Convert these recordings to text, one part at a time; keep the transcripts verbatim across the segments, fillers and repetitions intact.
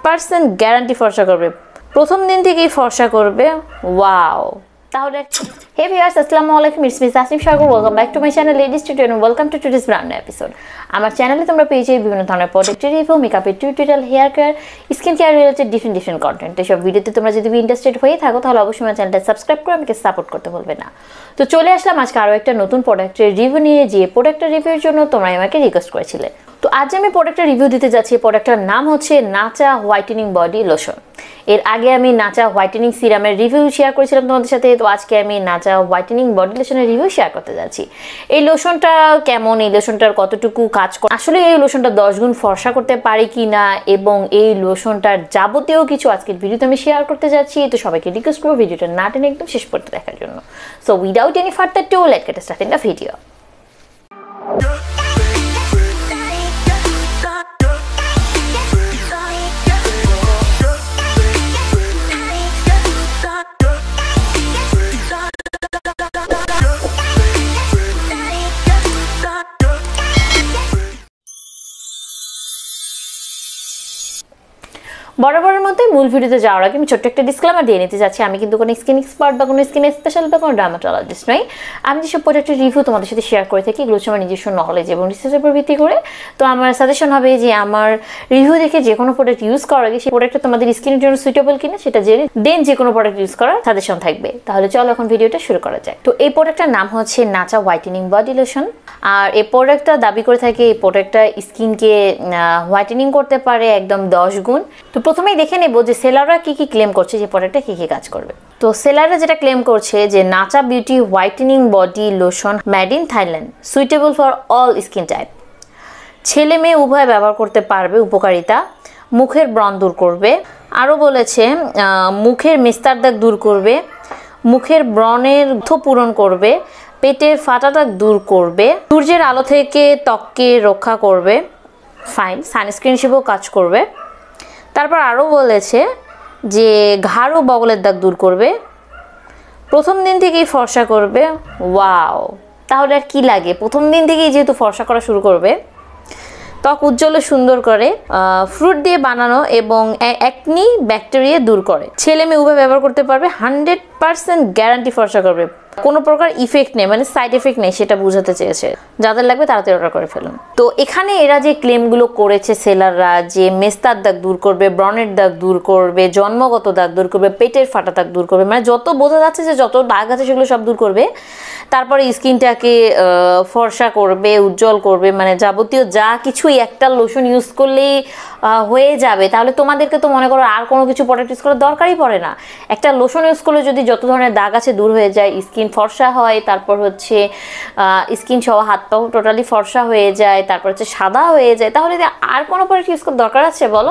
Percent guarantee ফর্সা করবে, প্রথম দিন থেকেই ফর্সা করবে। ওয়াও! তাহলে হে ভিউয়ার্স, আসসালামু আলাইকুম, it's me Tasnim Sagar. Welcome back to my channel ladies tutorial and welcome to today's brand new episode. আমার চ্যানেলে তোমরা পেয়ে যাবে বিভিন্ন ধরনের প্রোডাক্টের রিভিউ, মেকআপের tutorial, hair care, skin care related different different content. এসব ভিডিওতে তোমরা যদি ইন্টারেস্টেড হয়ে থাকো তাহলে অবশ্যই আমার চ্যানেলটা সাবস্ক্রাইব করে আমাকে সাপোর্ট করতে ভুলবে না। তো চলে আসলাম আজকে আরও একটা নতুন প্রোডাক্টের রিভিউ নিয়ে, যে প্রোডাক্টের রিভিউর জন্য তোমরা আমাকে রিকোয়েস্ট করেছিলে। তো আজ আমি প্রোডাক্টের রিভিউ দিতে যাচ্ছি। প্রোডাক্টটার নাম হচ্ছে নাচা হোয়াইটেনিং বডি লোশন। এর আগে আমি নাচা হোয়াইটেনিং সিরামের রিভিউ শেয়ার করেছিলাম তোমাদের সাথে, তো আজকে আমি নাচা হোয়াইটেনিং বডি লোশনের রিভিউ শেয়ার করতে যাচ্ছি। এই লোশনটা কেমন, এই লোশনটার কতটুকু কাজ করে, আসলে এই লোশনটা দশ গুণ ফর্সা করতে পারে কি না, এবং এই লোশনটার যাবতীয় কিছু আজকের ভিডিওতে আমি শেয়ার করতে যাচ্ছি। তো সবাইকে রিকোয়েস্ট করবো ভিডিওটা না টেনে একদম শেষ পর্যন্ত দেখার জন্য। So without any further do, let's get started in the video. বরাবরের মধ্যে মূল ভিডিওতে যাওয়ার আগে আমি ছোট্ট একটা ডিসক্লেমার দিয়ে নিতে যাচ্ছি। আমি কিন্তু কোনো স্কিন এক্সপার্ট বা কোনো স্কিন স্পেশাল বা কোনো ডার্মাটোলজিস্ট নই। আমি যেসব প্রোডাক্টের রিভিউ তোমাদের সাথে শেয়ার করে থাকি, এগুলো হচ্ছে আমার নিজস্ব নলেজ এবং রিসার্চের উপর ভিত্তি করে। তো আমার সাজেশন হবে যে আমার রিভিউ দেখে যে কোনো প্রোডাক্ট ইউজ করার আগে সেই প্রোডাক্টটা তোমাদের স্কিনের জন্য সুইটেবল কিনা সেটা জেনে দেন যে কোনো প্রোডাক্ট ইউজ করার সাজেশন থাকবে। তাহলে চলো এখন ভিডিওটা শুরু করা যায়। তো এই প্রোডাক্টটার নাম হচ্ছে নাচা হোয়াইটেনিং বডি লোশন। আর এই প্রোডাক্টটা দাবি করে থাকে এই প্রোডাক্টটা স্কিনকে হোয়াইটেনিং করতে পারে একদম দশ গুণ। তো প্রথমেই দেখে নেব যে সেলাররা কি কি ক্লেম করছে, যে প্রোডাক্টটা কি কি কাজ করবে। তো সেলাররা যেটা ক্লেম করছে যে Nacha beauty whitening body lotion made in Thailand, suitable for all skin type, ছেলে মেয়ে উভয় ব্যবহার করতে পারবে। উপকারিতা: মুখের ব্রণ দূর করবে। আরও বলেছে মুখের মেস্তার দাগ দূর করবে, মুখের ব্রণের থো পূরণ করবে, পেটের ফাটা দাগ দূর করবে, সূর্যের আলো থেকে ত্বককে রক্ষা করবে, ফাইন সানস্ক্রিন হিসেবেও কাজ করবে। তারপর আরও বলেছে যে ঘাড় ও বগলের দাগ দূর করবে, প্রথম দিন থেকেই ফর্সা করবে। ওয়াও! তাহলে আর কি লাগে, প্রথম দিন থেকেই যেহেতু ফর্সা করা শুরু করবে, ত্বক উজ্জ্বল ও সুন্দর করে, ফ্রুট দিয়ে বানানো এবং অ্যাকনি ব্যাকটেরিয়া দূর করে, ছেলে মেয়ে উভয় ব্যবহার করতে পারবে, হান্ড্রেড পার্সেন্ট গ্যারান্টি ফর্সা করবে, কোনো প্রকার ইফেক্ট নেই, মানে সাইড এফেক্ট নেই, সেটা বোঝাতে চেয়েছে। যাদের লাগবে তাড়াতাড়ি অর্ডার করে ফেলুন। তো এখানে এরা যে ক্লেমগুলো করেছে সেলাররা, যে মেস্তার দাগ দূর করবে, ব্রণের দাগ দূর করবে, জন্মগত দাগ দূর করবে, পেটের ফাটা দাগ দূর করবে, মানে যত বোঝা যাচ্ছে যে যত দাগ আছে সেগুলো সব দূর করবে। তারপরে স্কিনটাকে ফর্সা করবে, উজ্জ্বল করবে, মানে যাবতীয় যা কিছুই একটা লোশন ইউজ করলেই হয়ে যাবে। তাহলে তোমাদেরকে তো মনে করো আর কোনো কিছু প্রোডাক্ট ইউজ করার দরকারই পড়ে না। একটা লোশন ইউজ করলে যদি যত ধরনের দাগ আছে দূর হয়ে যায়, স্কিন ফর্সা হয়, তারপর হচ্ছে স্কিন সহ হাত পাও টোটালি ফর্সা হয়ে যায়, তারপর হচ্ছে সাদা হয়ে যায়, তাহলে আর কোনো প্রোডাক্ট ইউজ করার দরকার আছে বলো?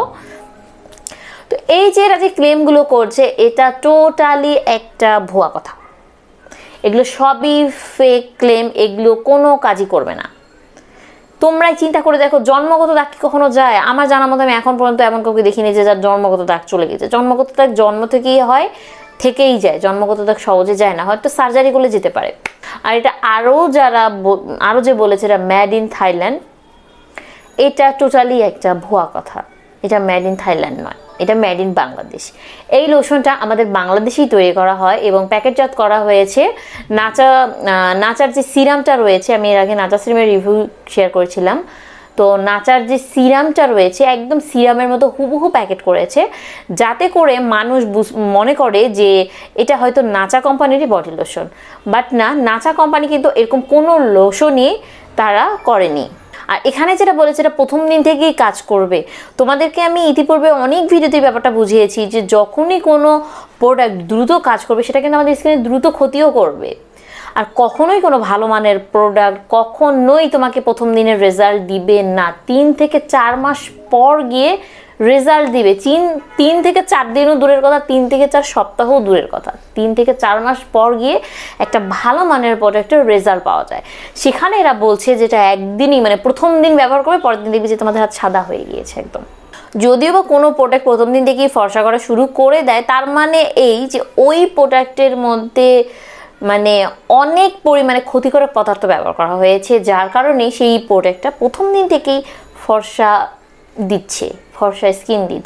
তো এই যে এরা যে ক্লেমগুলো করছে, এটা টোটালি একটা ভুয়া কথা। এগুলো সবই ফেক ক্লেম, এগুলো কোনো কাজই করবে না। তোমরাই চিন্তা করে দেখো, জন্মগত দাগ কি কখনো যায়? আমার জানার মতো আমি এখন পর্যন্ত এমন কাউকে দেখিনি যে যার জন্মগত দাগ চলে গেছে। জন্মগত দাগ জন্ম থেকেই হয়, থেকেই যায়, জন্মগত দাগ সহজে যায় না, হয়তো সার্জারি করলে যেতে পারে। আর এটা আরও যারা আরও যে বলেছে এটা মেড ইন থাইল্যান্ড, এটা টোটালি একটা ভুয়া কথা। এটা মেড ইন থাইল্যান্ড নয়, এটা মেড ইন বাংলাদেশ। এই লোশনটা আমাদের বাংলাদেশেই তৈরি করা হয় এবং প্যাকেটজাত করা হয়েছে। নাচা নাচার যে সিরামটা রয়েছে, আমি এর আগে নাচা সিরামের রিভিউ শেয়ার করেছিলাম। তো নাচার যে সিরামটা রয়েছে একদম সিরামের মতো হুবহু প্যাকেট করেছে, যাতে করে মানুষ মনে করে যে এটা হয়তো নাচা কোম্পানিরই বডি লোশন। বাট না, নাচা কোম্পানি কিন্তু এরকম কোনো লোশনই তারা করেনি। আর এখানে যেটা বলেছে এটা প্রথম দিন থেকেই কাজ করবে। তোমাদেরকে আমি ইতিপূর্বে অনেক ভিডিওতে ব্যাপারটা বুঝিয়েছি যে যখনই কোনো প্রোডাক্ট দ্রুত কাজ করবে সেটা কিন্তু আমাদের স্কিনে দ্রুত ক্ষতিও করবে। আর কখনোই কোনো ভালো মানের প্রোডাক্ট কখনোই তোমাকে প্রথম দিনের রেজাল্ট দিবে না। তিন থেকে চার মাস পর গিয়ে রেজাল্ট দিবে। তিন তিন থেকে চার দিনও দূরের কথা, তিন থেকে চার সপ্তাহও দূরের কথা, তিন থেকে চার মাস পর গিয়ে একটা ভালো মানের প্রোডাক্টের রেজাল্ট পাওয়া যায়। সেখানে এরা বলছে যেটা একদিনই, মানে প্রথম দিন ব্যবহার করবে, পরের দিন দেখবে যে তোমাদের হাত সাদা হয়ে গিয়েছে একদম। যদিও বা কোনো প্রোডাক্ট প্রথম দিন থেকেই ফর্সা করা শুরু করে দেয়, তার মানে এই যে ওই প্রোডাক্টের মধ্যে মানে অনেক পরিমাণে ক্ষতিকারক পদার্থ ব্যবহার করা হয়েছে, যার কারণে সেই প্রোডাক্টটা প্রথম দিন থেকেই ফর্সা দিচ্ছে, ফর্সা স্কিন দিচ্ছে।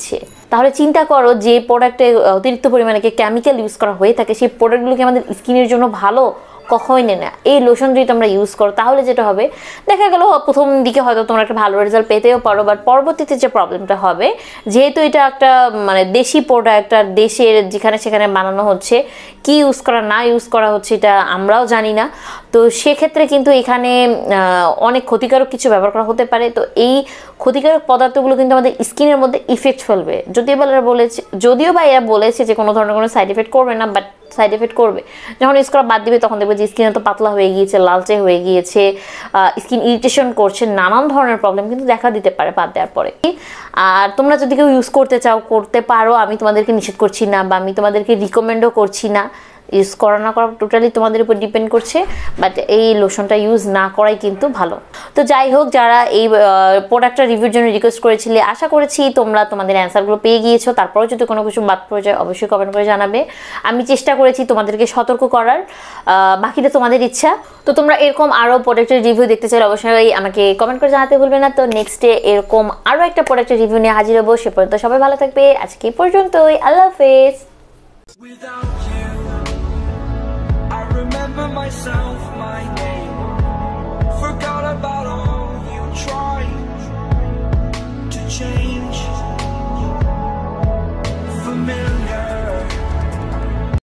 তাহলে চিন্তা করো যে প্রোডাক্টে অতিরিক্ত পরিমাণে কেমিক্যাল ইউজ করা হয়ে থাকে সেই প্রোডাক্টগুলো কি আমাদের স্কিনের জন্য ভালো? কখনোই না। এই লোশন যদি তোমরা ইউজ করো তাহলে যেটা হবে, দেখা গেল প্রথম দিকে হয়তো তোমরা একটা ভালো রেজাল্ট পেতেও পারো, বাট পরবর্তীতে যে প্রবলেমটা হবে, যেহেতু এটা একটা মানে দেশি প্রোডাক্ট আর দেশের যেখানে সেখানে বানানো হচ্ছে, কি ইউজ করা না ইউজ করা হচ্ছে এটা আমরাও জানি না। তো সেক্ষেত্রে কিন্তু এখানে অনেক ক্ষতিকারক কিছু ব্যবহার করা হতে পারে। তো এই ক্ষতিকারক পদার্থগুলো কিন্তু আমাদের স্কিনের মধ্যে ইফেক্ট ফেলবে। যদিও বা এরা বলেছে যদিও বা এরা বলেছে যে কোনো ধরনের কোনো সাইড এফেক্ট করবে না, বাট সাইড এফেক্ট করবে। যখন ইউজ করা বাদ দিবে তখন দেখবে যে স্কিন তো পাতলা হয়ে গিয়েছে, লালচে হয়ে গিয়েছে, স্কিন ইরিটেশন করছে, নানান ধরনের প্রবলেম কিন্তু দেখা দিতে পারে বাদ দেওয়ার পরে। আর তোমরা যদি কেউ ইউজ করতে চাও করতে পারো, আমি তোমাদেরকে নিষেধ করছি না বা আমি তোমাদেরকে রিকমেন্ডও করছি না। ইউজ করা না করা টোটালি তোমাদের উপর ডিপেন্ড করছে, বাট এই লোশনটা ইউজ না করাই কিন্তু ভালো। তো যাই হোক, যারা এই প্রোডাক্টটা রিভিউর জন্য রিকোয়েস্ট করেছিলে, আশা করেছি তোমরা তোমাদের অ্যান্সারগুলো পেয়ে গিয়েছো। তারপরেও যদি কোনো কিছু বাদ পড়ে যায় অবশ্যই কমেন্ট করে জানাবে। আমি চেষ্টা করেছি তোমাদেরকে সতর্ক করার, বাকিটা তোমাদের ইচ্ছা। তো তোমরা এরকম আরও প্রোডাক্টের রিভিউ দেখতে চাইলে অবশ্যই আমাকে কমেন্ট করে জানাতে ভুলবে না। তো নেক্সট ডে এরকম আরও একটা প্রোডাক্টের রিভিউ নিয়ে হাজির হবো। সে পর্যন্ত সবাই ভালো থাকবে। আজকে এই পর্যন্তই, আল্লাহ হাফেজ। Remember myself, my